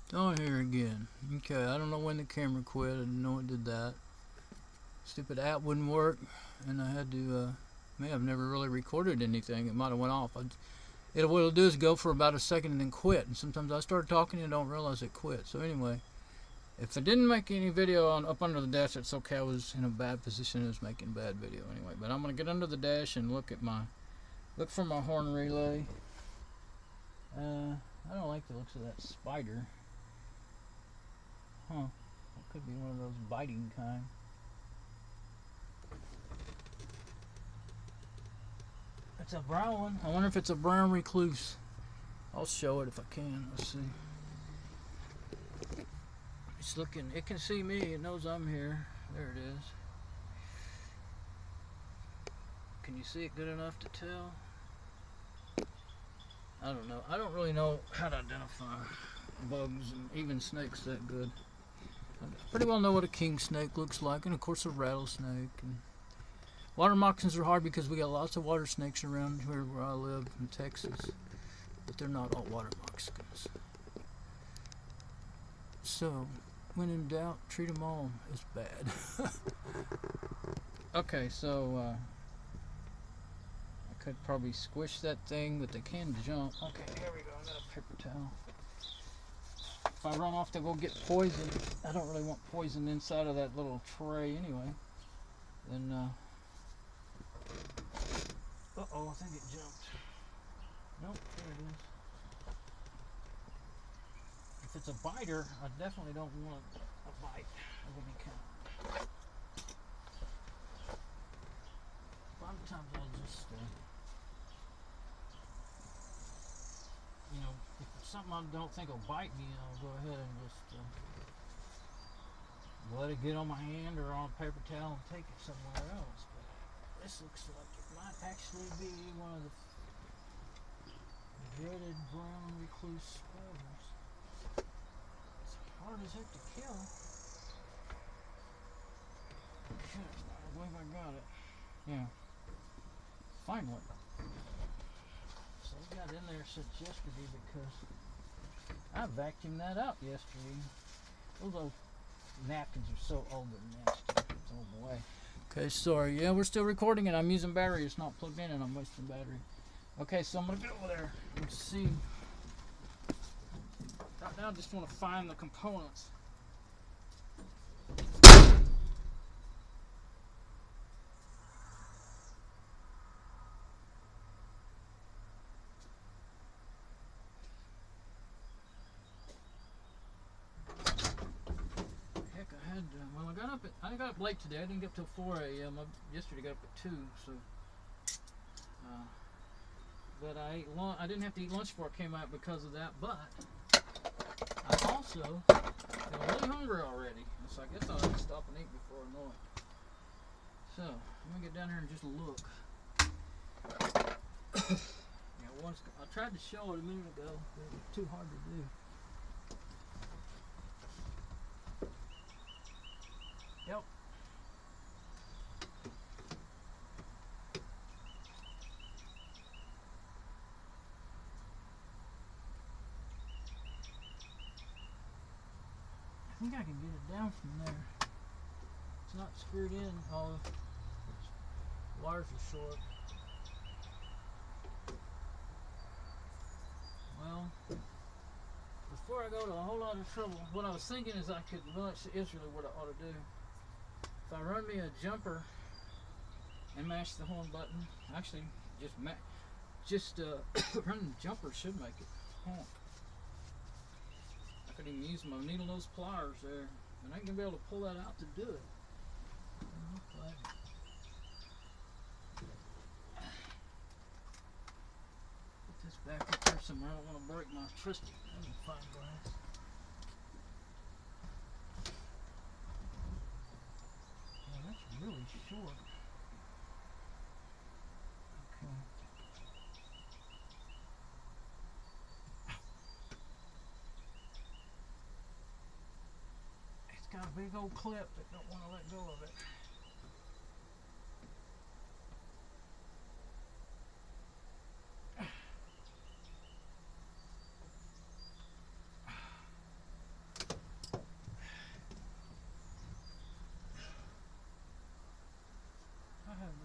Oh, here again. Okay, I don't know when the camera quit. I didn't know it did that. Stupid app wouldn't work, and I had to. May have never really recorded anything. It might have went off. What it'll do is go for about a second and then quit. And sometimes I start talking and don't realize it quit. So anyway, if I didn't make any video on up under the dash, it's okay. I was in a bad position. I was making bad video anyway. But I'm gonna get under the dash and look for my horn relay. I don't like the looks of that spider. Huh. It could be one of those biting kind. It's a brown one. I wonder if it's a brown recluse. I'll show it if I can. Let's see. It's looking. It can see me. It knows I'm here. There it is. Can you see it good enough to tell? I don't know. I don't really know how to identify bugs and even snakes that good. I pretty well know what a king snake looks like, and of course a rattlesnake. And water moccasins are hard because we got lots of water snakes around here where I live in Texas, but they're not all water moccasins. So, when in doubt, treat them all as bad. Okay, so I could probably squish that thing, but they can jump. Okay, here we go. I got a paper towel. If I run off to go get poison, I don't really want poison inside of that little tray anyway. Then, uh-oh, I think it jumped. Nope, there it is. If it's a biter, I definitely don't want a bite of any kind. A lot of times I'll just, if it's something I don't think will bite me, I'll go ahead and just let it get on my hand or on a paper towel and take it somewhere else. But this looks like it might actually be one of the dreaded brown recluse spiders. It's hard as heck to kill. Okay, I believe I got it. Yeah. Finally. So I got in there since yesterday because I vacuumed that out yesterday. Those old napkins are so old and nasty. Oh boy. Okay, sorry. Yeah, we're still recording and I'm using battery. It's not plugged in and I'm wasting battery. Okay, so I'm going to get over there and see. Right now I just want to find the components. I got up late today. I didn't get up till 4 a.m. Yesterday got up at 2, so. But I didn't have to eat lunch before I came out because of that. But I also am really hungry already, so I guess I'll have to stop and eat before I know it. So I'm gonna get down here and just look. I tried to show it a minute ago, but it was too hard to do. Yep. I think I can get it down from there. It's not screwed in. All the wires are short. Well, before I go to a whole lot of trouble, what I was thinking is I could launch is really what I ought to do. If I run me a jumper and mash the horn button, actually just running the jumper should make it honk. I could even use my needle nose pliers there, and I ain't gonna be able to pull that out to do it. Put this back up there somewhere. I don't want to break my trusty fine glass. Yeah, that's really short. Okay. It's got a big old clip that don't want to let go of it.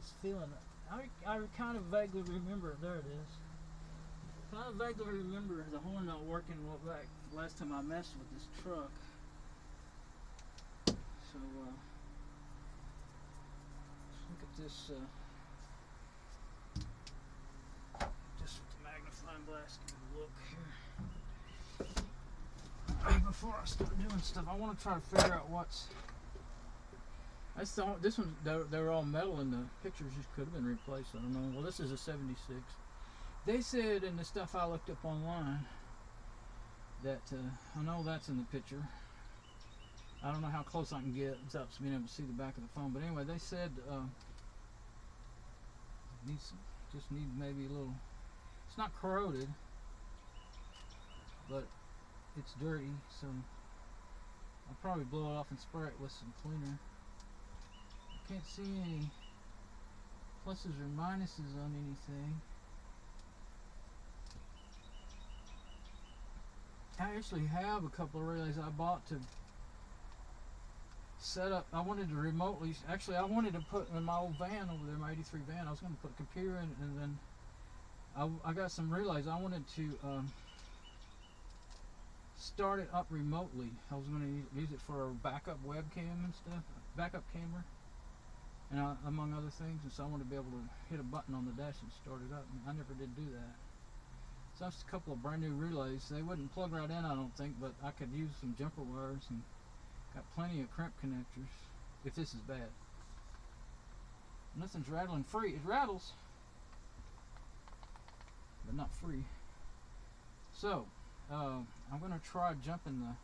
this feeling. I kind of vaguely remember. There it is. Kind of vaguely remember the horn not working back last time I messed with this truck. So look at this. Just with the magnifying glass, give it a look here. Before I start doing stuff, I want to try to figure out what's. This one, they were all metal, and the pictures just could have been replaced. I don't know. Well, this is a 76. They said in the stuff I looked up online that I know that's in the picture. I don't know how close I can get without being able to see the back of the phone. But anyway, they said just need maybe a little. It's not corroded, but it's dirty, so I'll probably blow it off and spray it with some cleaner. Can't see any pluses or minuses on anything. I actually have a couple of relays I bought to set up. I wanted to remotely, actually I wanted to put in my old van over there, my 83 van, I was going to put a computer in, and then I got some relays. I wanted to start it up remotely. I was going to use it for a backup webcam and stuff, backup camera. And among other things, and so I want to be able to hit a button on the dash and start it up. And I never did do that. So that's a couple of brand new relays. They wouldn't plug right in, I don't think, but I could use some jumper wires and got plenty of crimp connectors. If this is bad, nothing's rattling free. It rattles, but not free. So I'm gonna try jumping the.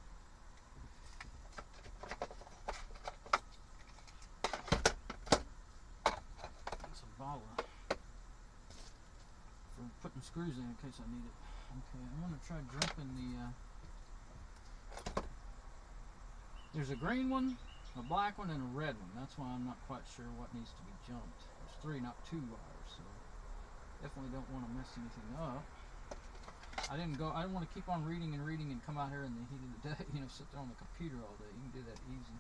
For putting screws in case I need it. Okay, I'm going to try jumping the there's a green one, a black one, and a red one. That's why I'm not quite sure what needs to be jumped. There's 3, not 2 wires, so definitely don't want to mess anything up. I didn't want to keep on reading and come out here in the heat of the day, you know, sit there on the computer all day. You can do that easy.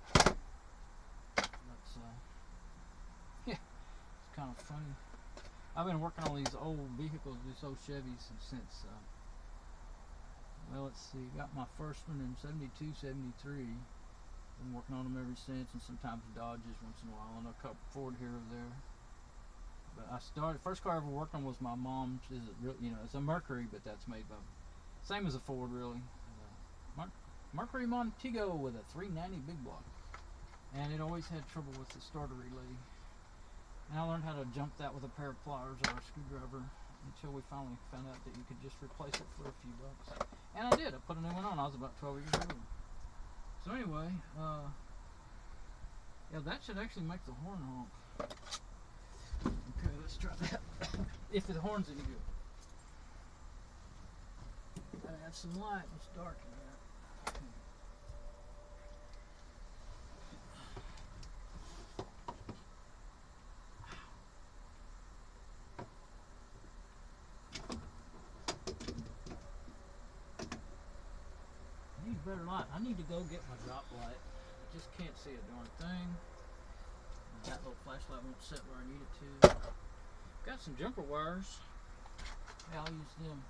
That's yeah, it's kind of funny. I've been working on these old vehicles, these old Chevys since, well, let's see, got my first one in 72, 73. Been working on them ever since, and sometimes Dodges once in a while, and a couple Ford here or there. But I started, first car I ever worked on was my mom's, it's a Mercury, but that's made by, same as a Ford really. Mercury Montego with a 390 big block. And it always had trouble with the starter relay. And I learned how to jump that with a pair of pliers or a screwdriver until we finally found out that you could just replace it for a few bucks. And I did. I put a new one on. I was about 12 years old. So anyway, yeah, that should actually make the horn honk. Okay, let's try that. If the horn's any good. Gotta add some light. It's dark in there. Better light. I need to go get my drop light. I just can't see a darn thing. And that little flashlight won't set where I need it to. Got some jumper wires. Yeah, I'll use them.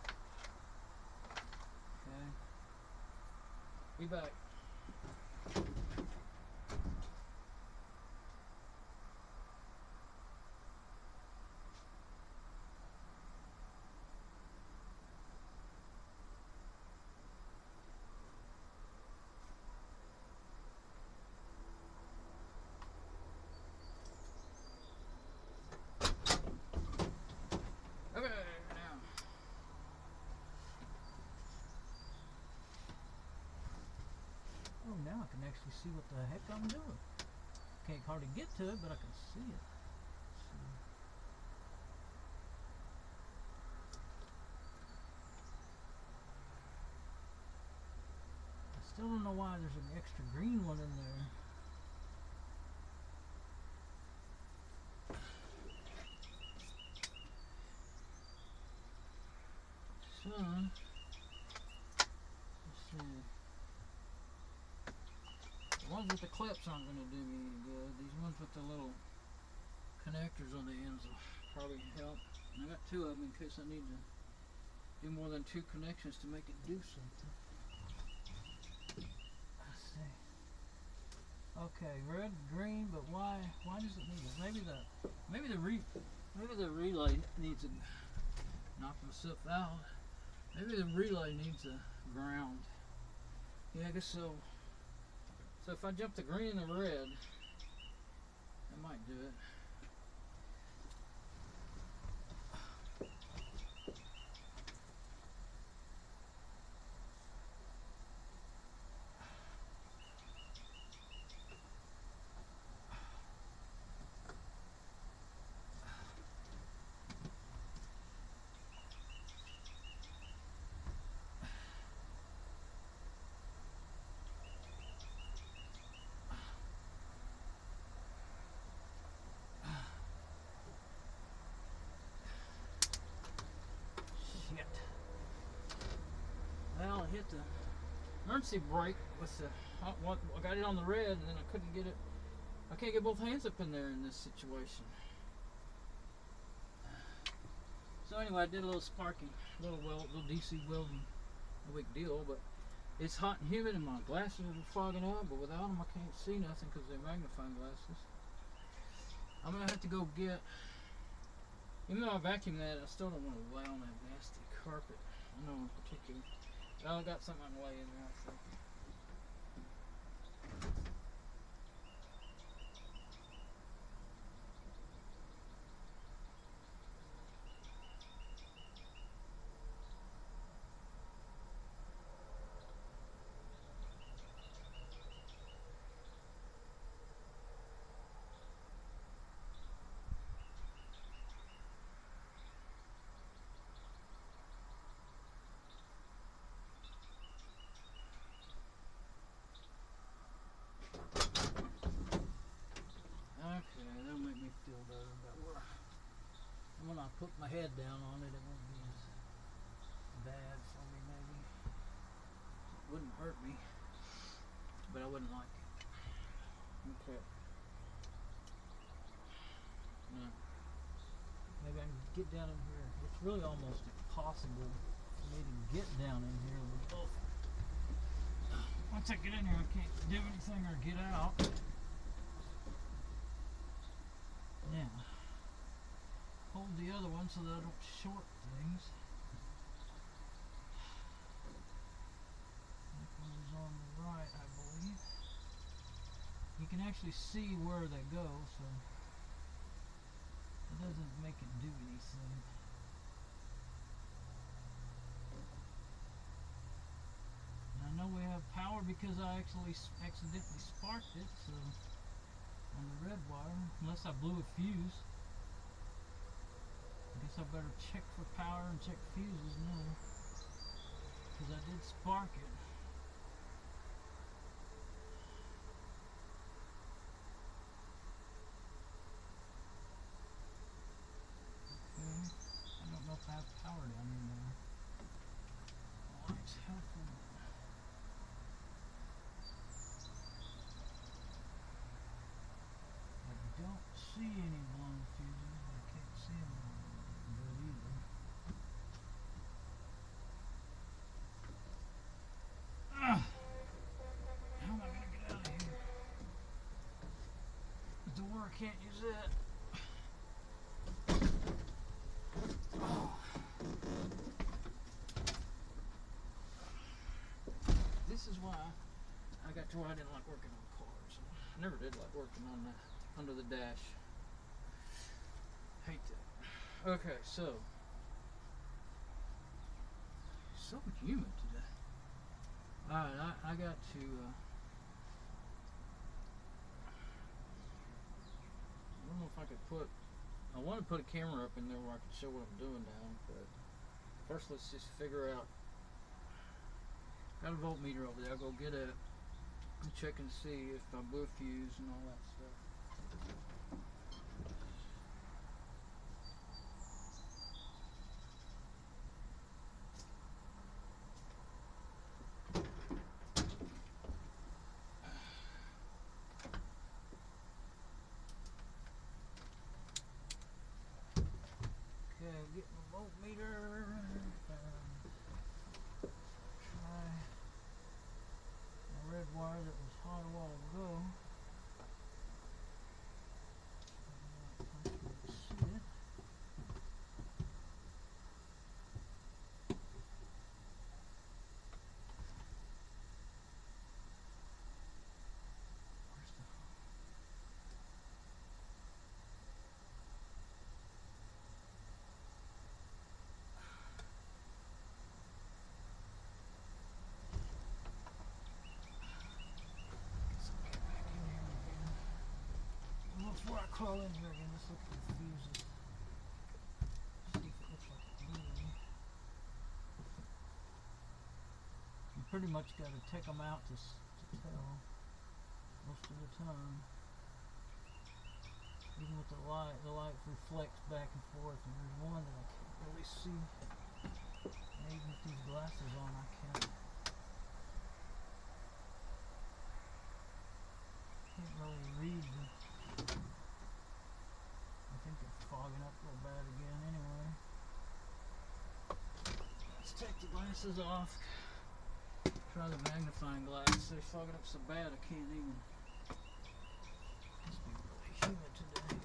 Okay. Be back. Now I can actually see what the heck I'm doing. Can't hardly get to it, but I can see it. I still don't know why there's an extra green one in there. So, let's see. The ones with the clips aren't going to do me any good. These ones with the little connectors on the ends will probably help. And I got two of them in case I need to do more than two connections to make it do something. Let's see. Okay, red, green, but why does it need it? Maybe the relay needs to knock myself out. Maybe the relay needs a ground. Yeah, I guess so. So if I jump the green and the red, that might do it. Shit. Well, I hit the emergency brake with the hot one. I got it on the red, and then I couldn't get it. I can't get both hands up in there in this situation. So anyway, I did a little sparking, little DC welding, no big deal, but it's hot and humid and my glasses are fogging up, but without them I can't see nothing because they're magnifying glasses. I'm going to have to go get, even though I vacuumed that, I still don't want to lay on that nasty carpet. I know in particular. Well, I got something I can lay in there, I think. Okay, that'll make me feel better about where. And when I put my head down on it, it won't be as bad for me, maybe. It wouldn't hurt me, but I wouldn't like it. Okay. Now, maybe I can get down in here. It's really almost impossible for me to get down in here with both. Once I get in here, I can't do anything or get out. Now, hold the other one so that I don't short things. That one is on the right, I believe. You can actually see where they go, so it doesn't make it do anything. And I know we have power because I actually accidentally sparked it, so on the red wire, unless I blew a fuse. I guess I better check for power and check fuses now, because I did spark it. Okay, I don't know if I have power down in there. Lights helpful. I don't see any blown fuses, but I can't see them good either. How am I going to get out of here? The door, I can't use that. This is why I got to where I didn't like working on cars. I never did like working on that under the dash. Hate that. Okay, so humid today. Alright, I got to I don't know if I could put, I want to put a camera up in there where I can show what I'm doing now, but first let's just figure out. Got a voltmeter over there. I'll go get it and check and see if I blew a fuse and all that stuff. I crawl in here again, let's look at the fuses. See if it looks like it's moving. You pretty much got to take them out to tell most of the time. Even with the light reflects back and forth, and there's one that I can't really see. And even with these glasses on, I can't really read them. I think it's fogging up real bad again anyway. Let's take the glasses off. Try the magnifying glass. They're fogging up so bad I can't even. Must be really humid today.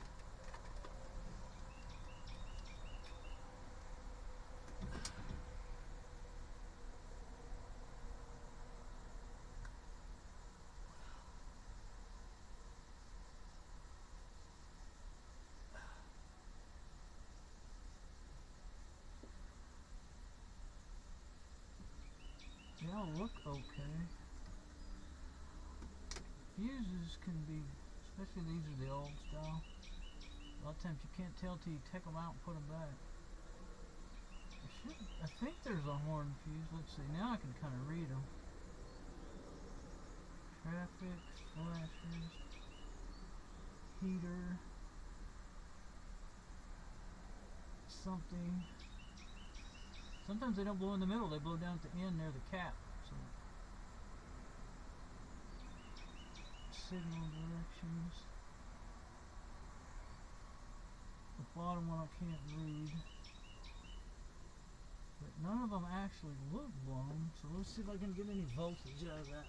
They all look okay. Fuses can be, especially these are the old style. A lot of times you can't tell till you take them out and put them back. I think there's a horn fuse. Let's see. Now I can kind of read them. Traffic, flashers, heater, something. Sometimes they don't blow in the middle. They blow down at the end near the cap. So signal directions. The bottom one I can't read. But none of them actually look blown, so let's see if I can get any voltage out of that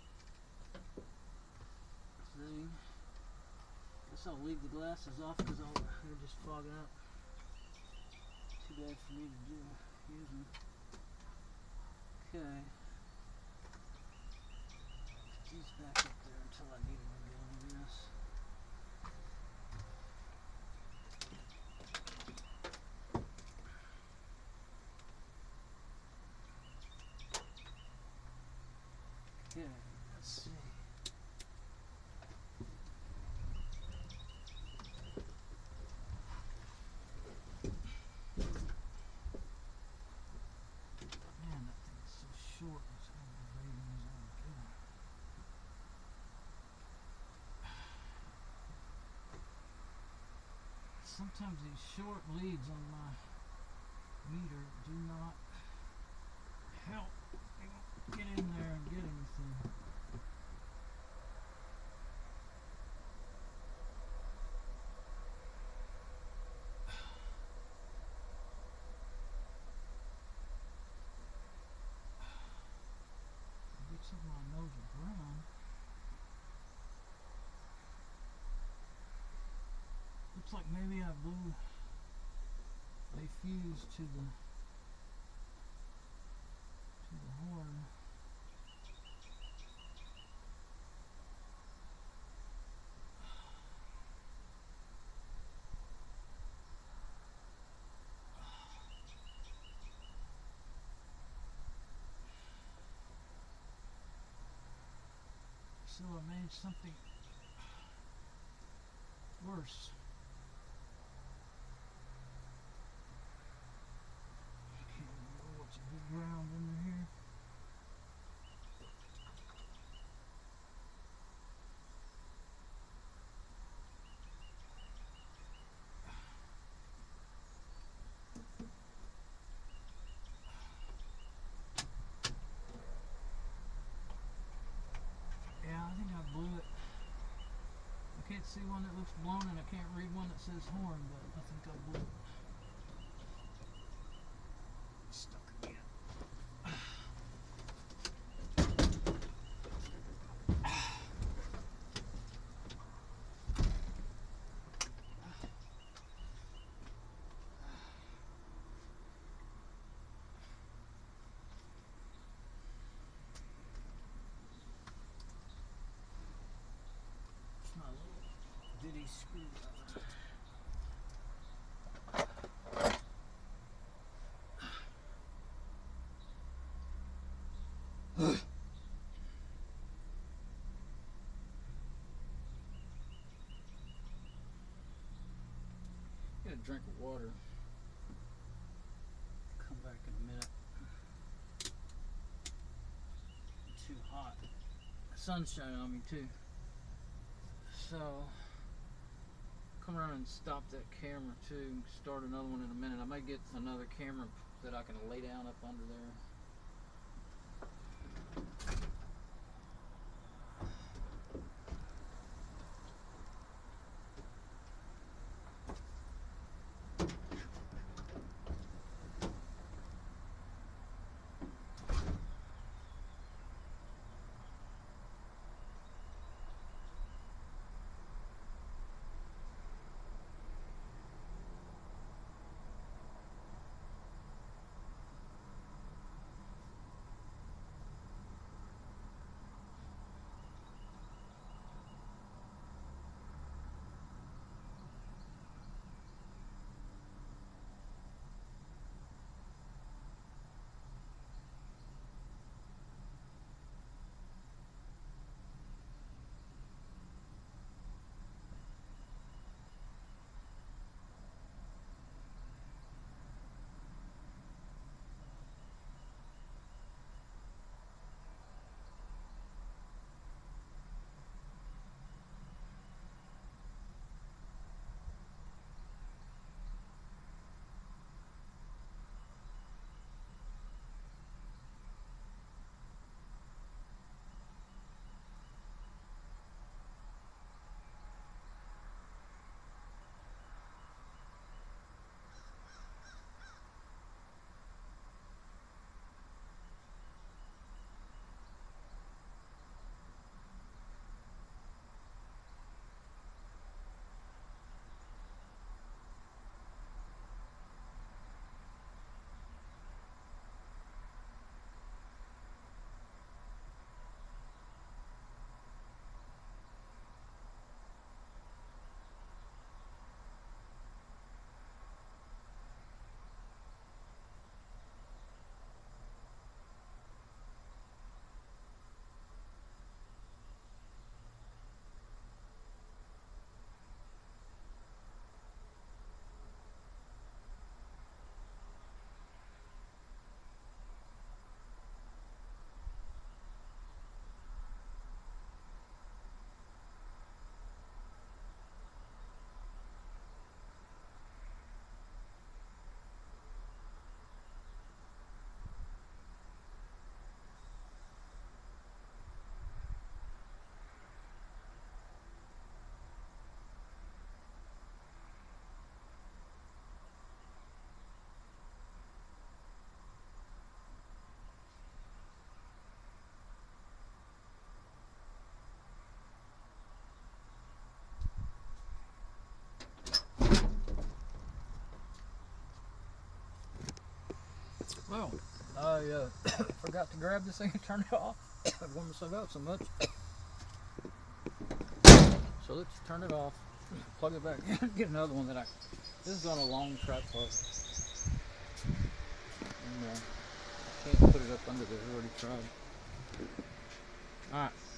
thing. Guess I'll leave the glasses off because they're just fogging up. Too bad for me to do. Use them. Okay. Put these back up there until I need them again, I guess. Okay, let's see. Man, that thing is so short. It's aggravating as all get. Sometimes these short leads on my meter do not help. They won't get in there and get anything. Get something I know is brown. Looks like maybe I blew a fuse to the horn. So I made something worse. I can't remember what's a big ground under here. Yeah, I think I blew it. I can't see one that looks blown and I can't read one that says horn, but I think I blew it. Stuck again. It's my little VID screwdriver. a drink of water. Come back in a minute. Too hot. The sun's shining on me too. So, come around and stop that camera too. Start another one in a minute. I might get another camera that I can lay down up under there. Well, I forgot to grab this thing and turn it off. I've warmed myself out so much. So let's turn it off, plug it back in, get another one that this is on a long tripod. And I can't put it up under there, I already tried. Alright.